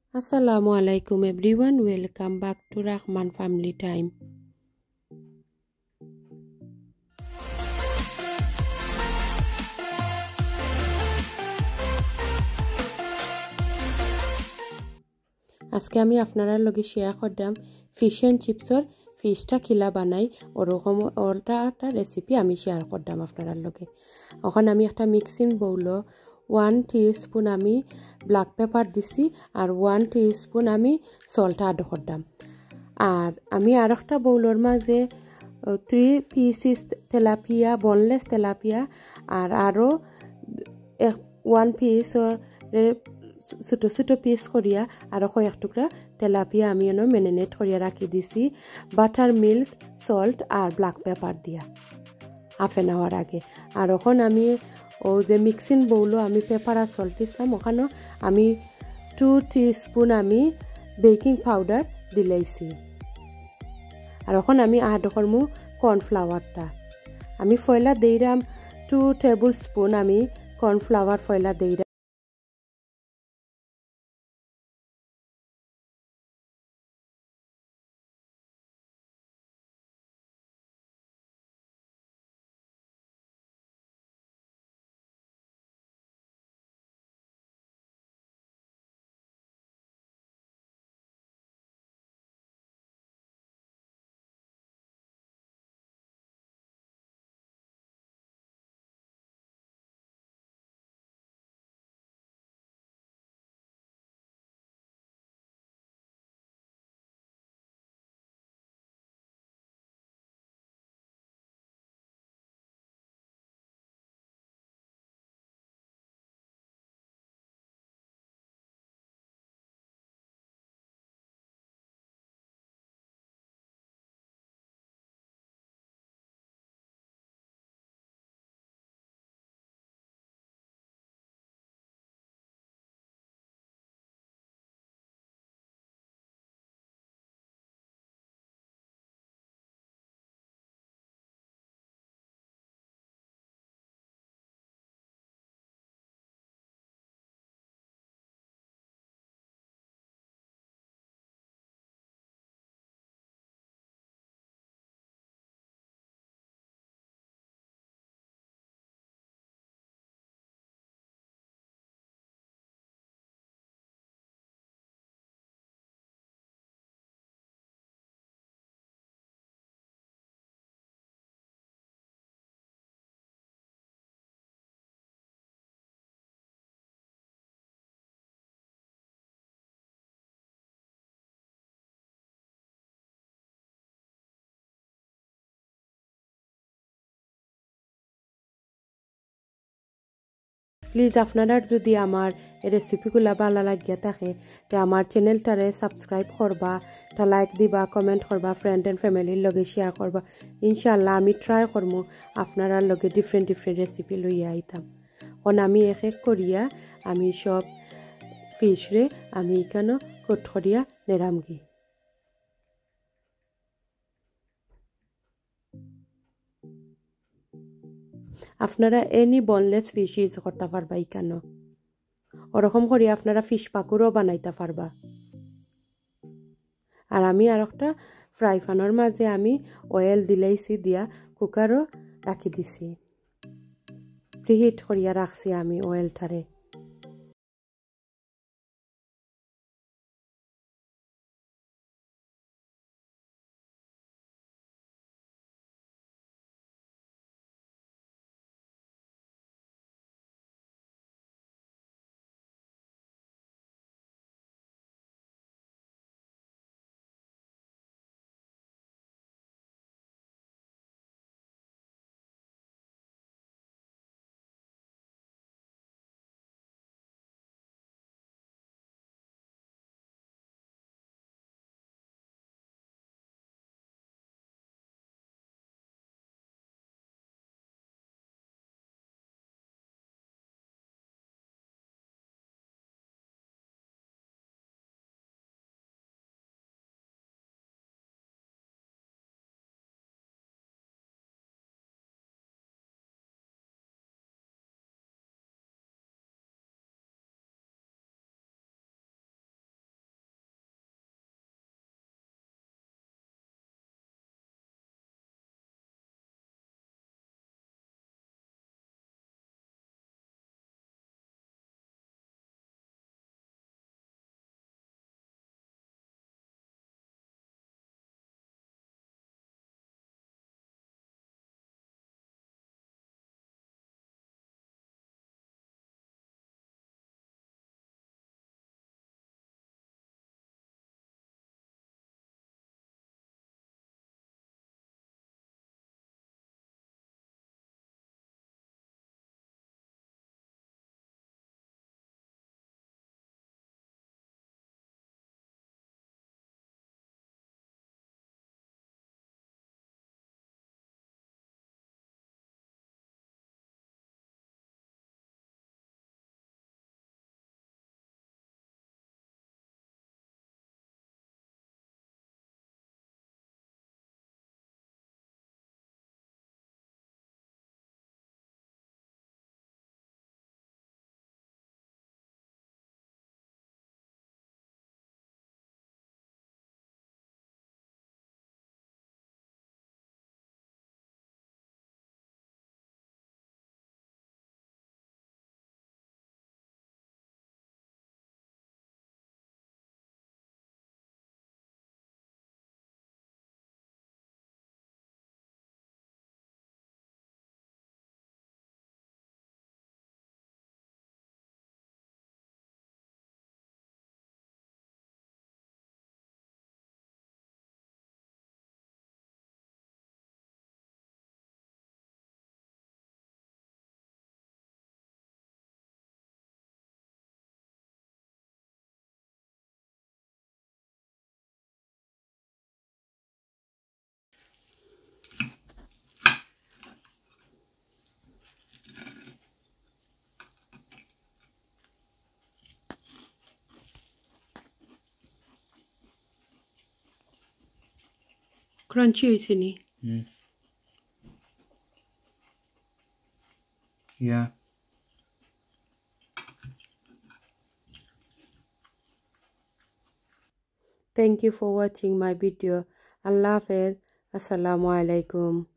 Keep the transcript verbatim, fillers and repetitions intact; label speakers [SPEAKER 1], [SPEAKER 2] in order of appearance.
[SPEAKER 1] Assalamu alaikum everyone, welcome back to Rahman Family Time. আজকে আমি আপনারা লগে শেয়ার করলাম ফিশ এন্ড চিপসর ফিশটা কিলা বানাই ওরকম ওটা একটা রেসিপি আমি শেয়ার করলাম আপনারা লগে। এখন আমি একটা মিক্সিং বউল ওয়ান টিস্পুন আমি ব্ল্যাক পেপার দিছি আর ওয়ান টিস্পুন আমি সল্ট অ্যাড করলাম। আর আমি আর একটা বউলর মাঝে three pieces tilapia boneless tilapia আর আরও ওয়ান পিস ছোটো ছোটো পিস করিয়া আর কয়েক টুকরা তেলাপিয়া আমি এনে ম্যারিনেট করিয়া রাখি দিছি বাটার মিল্ক সল্ট আর ব্ল্যাক পেপার দিয়া হাফ এন আওয়ার আগে। আর ওখান আমি ও যে মিক্সিং বউলো আমি পেপার আর সল্ট দিছিলাম ওখানেও আমি টু টিস্পুন আমি বেকিং পাউডার দিলাইছি। আর এখন আমি আড করমু কর্নফ্লাওয়ারটা আমি ফয়লা দেইরাম টু টেবিল স্পুন আমি কর্নফ্লাওয়ার ফয়লা দেইরাম। প্লিজ আপনারা যদি আমার রেসিপিগুলা ভালো লাগিয়া থাকে তো আমার চ্যানেলটারে সাবস্ক্রাইব করবা, একটা লাইক দিবা, কমেন্ট করবা, ফ্রেন্ড এন্ড ফ্যামিলির লগে শেয়ার করবা। ইনশাআল্লাহ আমি ট্রাই করবো আপনারা লগে ডিফারেন্ট ডিফারেন্ট রেসিপি লইয়া আইতাম। কারণ আমি এক এক করিয়া আমি সব ফিশরে আমি এখানে কট করিয়া নেরামগি। আপনারা এনি বনলেস ফিশ ইউজ করতে পারবা এখানে, ওরকম করি আপনারা ফিশ পাকুরও বানাইতে পারবা। আর আমি আর একটা ফ্রাই প্যানের মাঝে আমি অয়েল দিলাইছি দিয়া কুকারও রাখি দিছি, প্রিহিট করিয়া রাখছি আমি অয়েলটারে। Crunchy হইছে নি?
[SPEAKER 2] Mm. Yeah.
[SPEAKER 1] Thank you for watching my video. Allah Hafiz. Assalamu alaikum.